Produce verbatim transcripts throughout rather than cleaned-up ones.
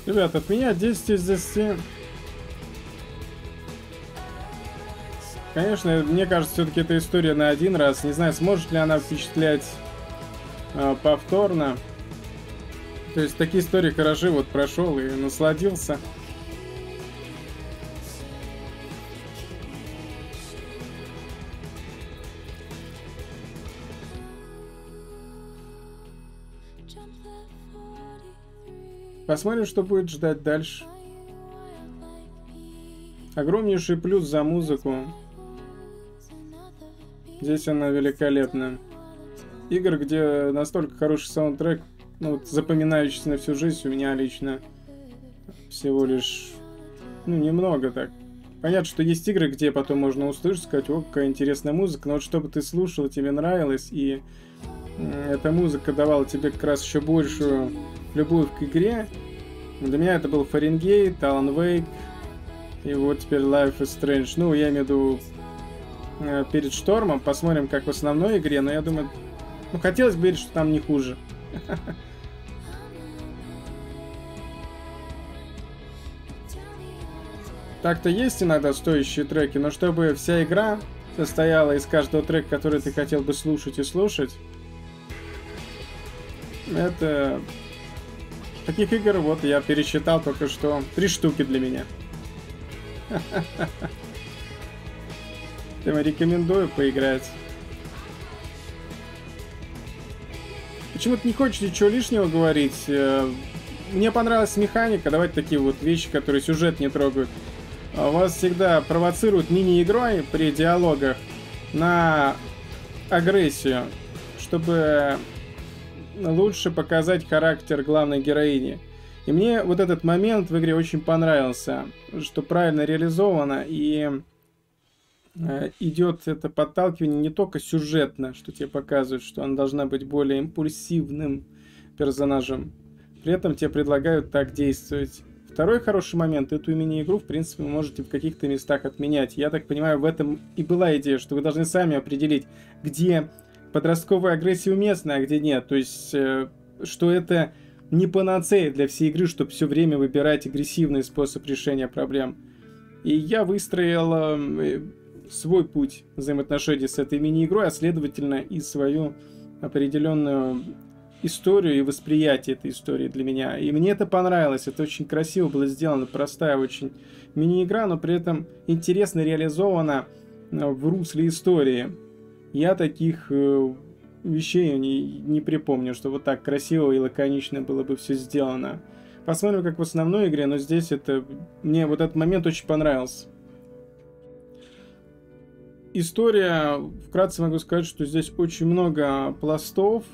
Ребят, от меня десять из десяти. Конечно, мне кажется, все-таки эта история на один раз. Не знаю, сможет ли она впечатлять э, повторно. То есть такие истории хороши, вот прошел и насладился. Посмотрим, что будет ждать дальше. Огромнейший плюс за музыку. Здесь она великолепна. Игр, где настолько хороший саундтрек, ну, вот, запоминающийся на всю жизнь, у меня лично всего лишь, ну, немного так. Понятно, что есть игры, где потом можно услышать, сказать, о, какая интересная музыка, но вот чтобы ты слушал, тебе нравилось, и эта музыка давала тебе как раз еще большую любовь к игре. Для меня это был Фаренгейт, Alan Wake, и вот теперь Life is Strange. Ну, я имею в виду перед штормом. Посмотрим, как в основной игре, но я думаю, ну, хотелось бы верить, что там не хуже. Так-то есть иногда стоящие треки, но чтобы вся игра состояла из каждого трека, который ты хотел бы слушать и слушать, это... Таких игр, вот, я пересчитал только что три штуки для меня. Я рекомендую поиграть. Почему-то не хочешь ничего лишнего говорить. Мне понравилась механика. Давайте такие вот вещи, которые сюжет не трогают. Вас всегда провоцируют мини-игрой при диалогах на агрессию, чтобы лучше показать характер главной героини. И мне вот этот момент в игре очень понравился, что правильно реализовано, и э, идет это подталкивание не только сюжетно, что тебе показывают, что она должна быть более импульсивным персонажем, при этом тебе предлагают так действовать. Второй хороший момент, эту мини-игру, в принципе, вы можете в каких-то местах отменять. Я так понимаю, в этом и была идея, что вы должны сами определить, где подростковая агрессия уместна, а где нет. То есть, э, что это не панацея для всей игры, чтобы все время выбирать агрессивный способ решения проблем. И я выстроил э, свой путь взаимоотношений с этой мини-игрой, а следовательно и свою определенную историю и восприятие этой истории для меня. И мне это понравилось, это очень красиво было сделано, простая очень мини-игра, но при этом интересно реализована в русле истории. Я таких э, вещей не, не припомню, что вот так красиво и лаконично было бы все сделано. Посмотрим, как в основной игре, но здесь это... Мне вот этот момент очень понравился. История, вкратце могу сказать, что здесь очень много пластов.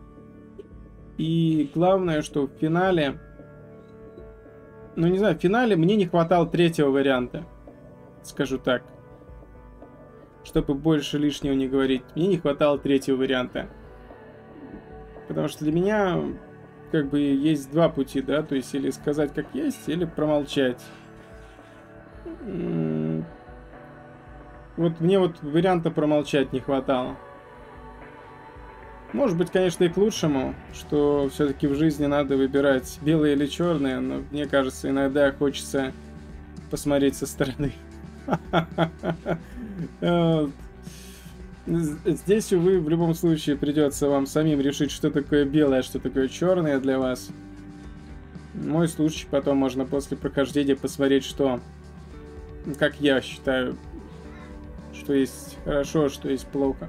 И главное, что в финале... Ну, не знаю, в финале мне не хватало третьего варианта. Скажу так. Чтобы больше лишнего не говорить. Мне не хватало третьего варианта. Потому что для меня как бы есть два пути, да, то есть или сказать как есть, или промолчать. Вот мне вот варианта промолчать не хватало. Может быть, конечно, и к лучшему, что все-таки в жизни надо выбирать белое или черное, но мне кажется, иногда хочется посмотреть со стороны. Здесь, увы, в любом случае придется вам самим решить, что такое белое, что такое черное для вас. Мой случай, потом можно после прохождения посмотреть, что, как я считаю, что есть хорошо, что есть плохо.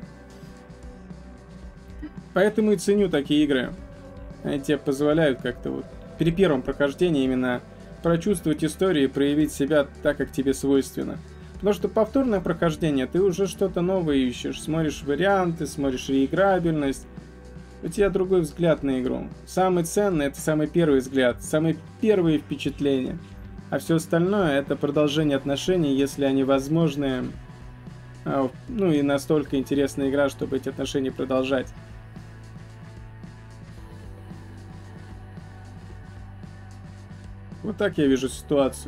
Поэтому и ценю такие игры. Они тебе позволяют как-то вот при первом прохождении именно прочувствовать историю и проявить себя так, как тебе свойственно. Потому что повторное прохождение, ты уже что-то новое ищешь, смотришь варианты, смотришь реиграбельность. У тебя другой взгляд на игру. Самый ценный — это самый первый взгляд, самые первые впечатления. А все остальное — это продолжение отношений, если они возможны. Ну и настолько интересная игра, чтобы эти отношения продолжать. Вот так я вижу ситуацию.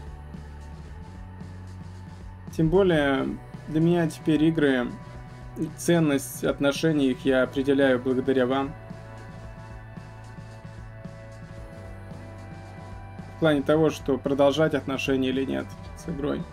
Тем более, для меня теперь игры, ценность отношений их я определяю благодаря вам. плане того, что продолжать отношения или нет с игрой.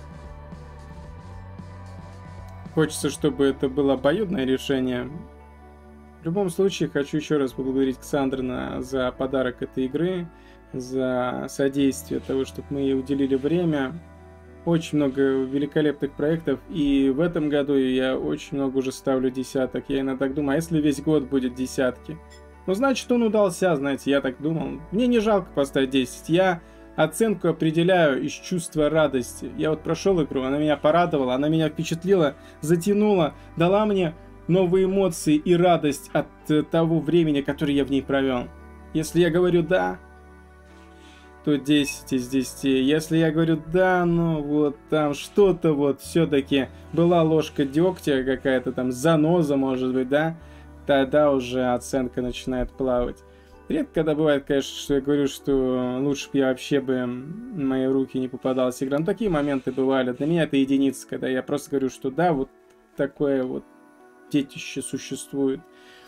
Хочется, чтобы это было обоюдное решение. В любом случае, хочу еще раз поблагодарить Ксандрина за подарок этой игры, за содействие того, чтобы мы ей уделили время. Очень много великолепных проектов, и в этом году я очень много уже ставлю десяток. Я иногда думаю, а если весь год будет десятки? Ну, значит, он удался, знаете, я так думал. Мне не жалко поставить десять. Я оценку определяю из чувства радости. Я вот прошел игру, она меня порадовала, она меня впечатлила, затянула, дала мне новые эмоции и радость от того времени, которое я в ней провел. Если я говорю «да», то десять из десяти. Если я говорю «да», ну вот там что-то вот все-таки была ложка дегтя какая-то там, заноза, может быть, да, тогда уже оценка начинает плавать. Редко когда бывает, конечно, что я говорю, что лучше бы я вообще бы в мои руки не попадалась игра. Но такие моменты бывали. Для меня это единица, когда я просто говорю, что да, вот такое вот детище существует.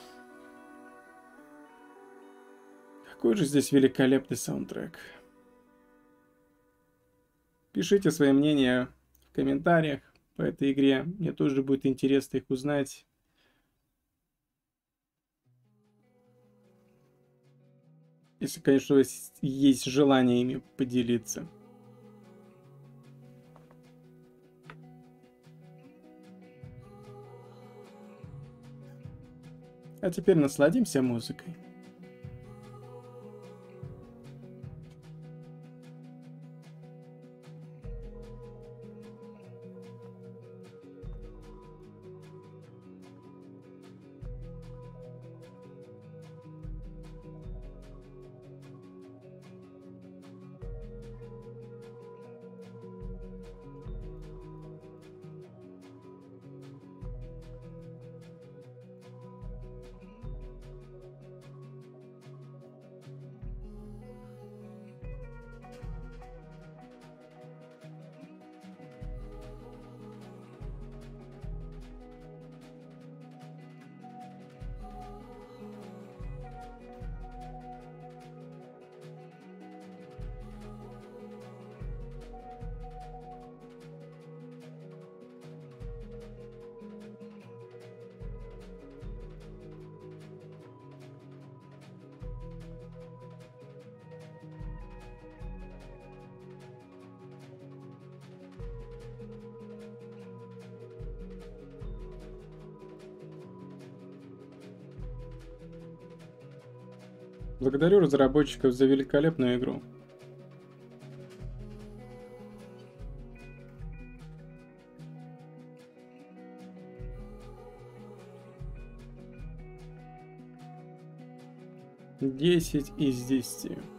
Какой же здесь великолепный саундтрек. Пишите свои мнения в комментариях по этой игре. Мне тоже будет интересно их узнать. Если, конечно, у вас есть желание ими поделиться. А теперь насладимся музыкой. Благодарю разработчиков за великолепную игру. десять из десяти.